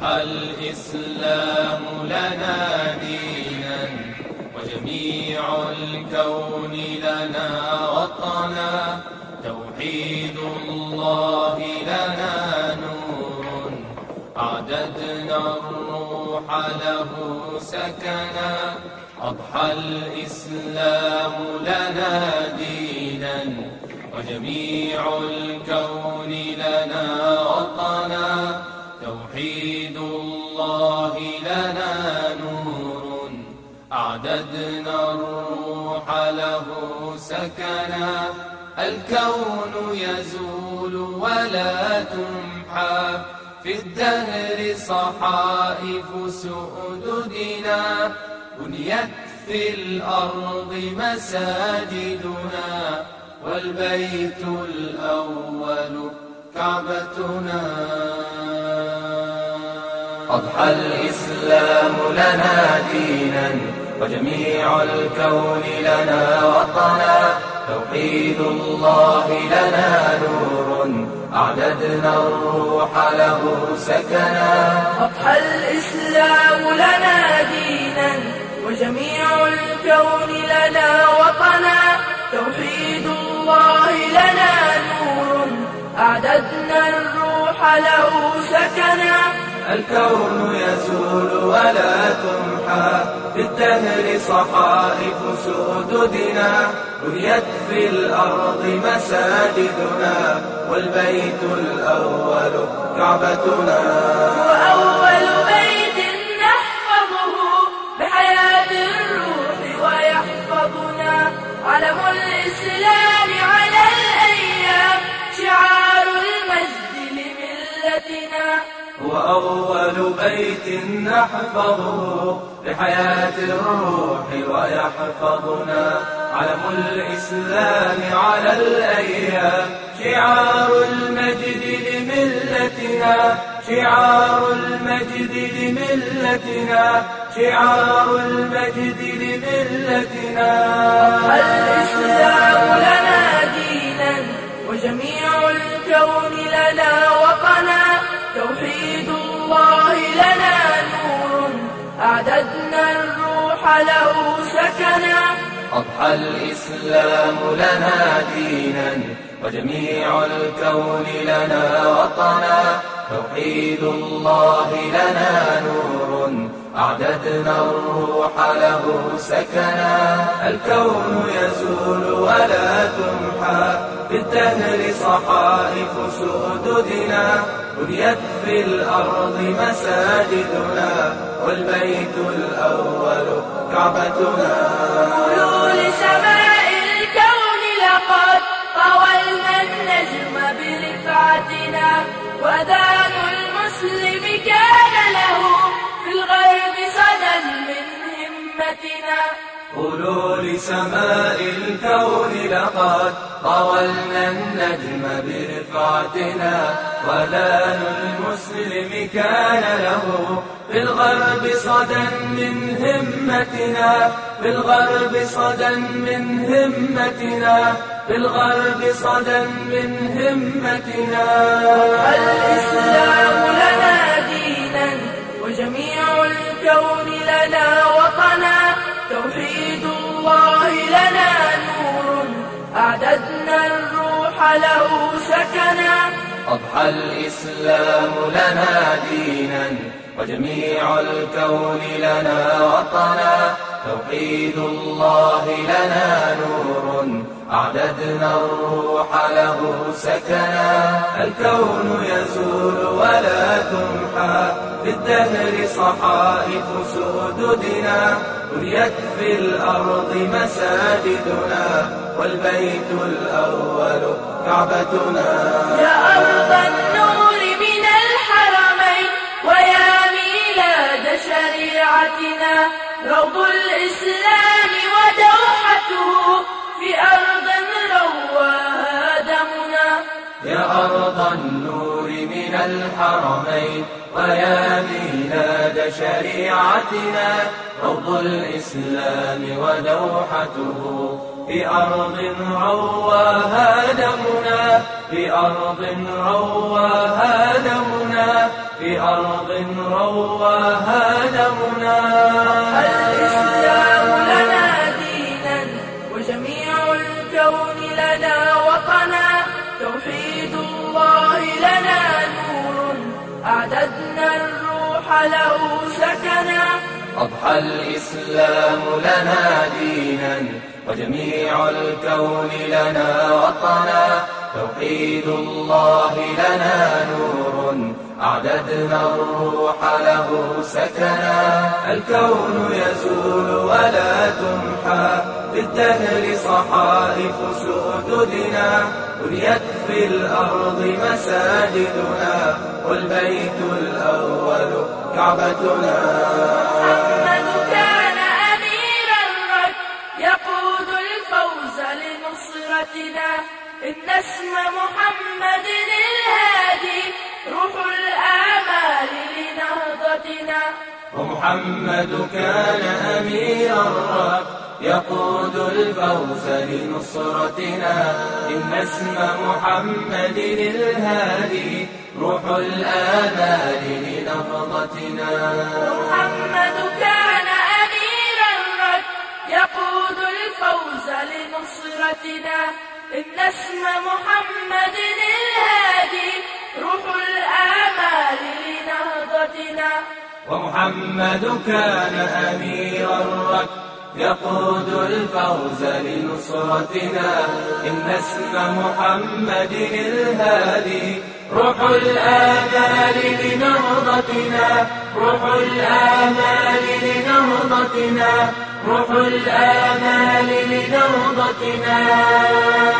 أضحى الإسلام لنا دينا وجميع الكون لنا وطنا، توحيد الله لنا نور أعددنا الروح له سكنا. أضحى الإسلام لنا دينا وجميع الكون لنا وطنا، توحيد الله لنا نور أعددنا الروح له سكنا. الكون يزول ولا تمحى في الدهر صحائف سؤددنا، بنيت في الأرض مساجدنا والبيت الأول كعبتنا. أضحى الإسلام لنا دينا وجميع الكون لنا وطنا، توحيد الله لنا نور أعددنا الروح له سكنا. أضحى الإسلام لنا دينا وجميع الكون لنا وطنا، توحيد الله لنا نور أعددنا الروح له سكنا. الكون يزول ولا تمحى في الدهر صحائف سؤددنا، بنيت في الأرض مساجدنا والبيت الأول كعبتنا. وأول بيت نحفظه بحياة الروح ويحفظنا، علم الإسلام على الأيام شعار المجد لملتنا. وأول بيت نحفظه لحياة الروح ويحفظنا، علم الإسلام على الأيام شعار المجد لملتنا، شعار المجد لملتنا، شعار المجد لملتنا. أضحى الإسلام لنا دينا وجميع الكون لنا وطنا، توحيد الله لنا نور أعددنا الروح له سكنا. أضحى الإسلام لنا دينا وجميع الكون لنا وطنا، توحيد الله لنا نور أعددنا الروح له سكنا. الكون يزول ولا تمحى في الدهر صحائف سؤددنا، بنيت في الأرض مساجدنا والبيت الأول كعبتنا. قولوا لسماء الكون لقد طولنا النجم برفعتنا، وأذان المسلم كان له في الغرب صدى من همتنا. قولوا لسماء الكون لقد طولنا النجم برفعتنا، وأذان المسلم كان له في الغرب صدى من همتنا، في الغرب صدى من همتنا، في الغرب صدى من همتنا. الإسلام لنا دينا وجميع الكون لنا وطنا، توحيد الله لنا نور أعددنا الروح له سكنا. أضحى الإسلام لنا دينا وجميع الكون لنا وطنا، توحيد الله لنا نور أعددنا الروح له سكنا. الكون يزول ولا تمحى في الدهر صحائف سؤددنا، بنيت في الأرض مساجدنا والبيت الأول كعبتنا. يا أرض النور من الحرمين ويا ميلاد شريعتنا، روض الإسلام ودوحته في أرض رواها دمنا. يا أرض النور من الحرمين ويا ميلاد شريعتنا، روض الإسلام ودوحته في أرض رواها دمنا، في أرض رواها دمنا. في أرض رواها دمنا. الإسلام لنا دينا وجميع الكون لنا وطنا، توحيد الله لنا نور أعددنا الروح له سكنا. أضحى الإسلام لنا دينا وجميع الكون لنا وطنا، توحيد الله لنا نور أعددنا الروح له سكنا. الكون يزول ولا تمحى في الدهر صحائف سؤددنا، بنيت في الأرض مساجدنا والبيت الأول كعبتنا. محمد كان أمير الركب يقود الفوز لنصرتنا، إن اسم محمد الهادي روح الآمال لنهضتنا. ومحمد كان أمير الركب يقود الفوز لنصرتنا، إن اسم محمد الهادي روح الآمال لنهضتنا. محمد كان أمير الركب يقود الفوز لنصرتنا، إن اسم محمد الهادي روح الآمال لنهضتنا. ومحمد كان أمير الركب يقود الفوز لنصرتنا، إن اسم محمد الهادي روح الآمال لنهضتنا. روح الآمال لنهضتنا. روح الآمال لنهضتنا.